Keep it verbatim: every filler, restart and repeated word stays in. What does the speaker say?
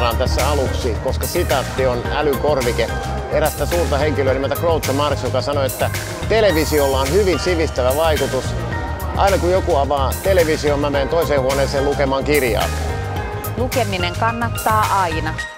siteeraan tässä aluksi, koska sitaatti on älykorvike erästä suurta henkilöä nimeltä Groucho Marx, joka sanoi, että televisiolla on hyvin sivistävä vaikutus. Aina kun joku avaa television, mä menen toiseen huoneeseen lukemaan kirjaa. Lukeminen kannattaa aina.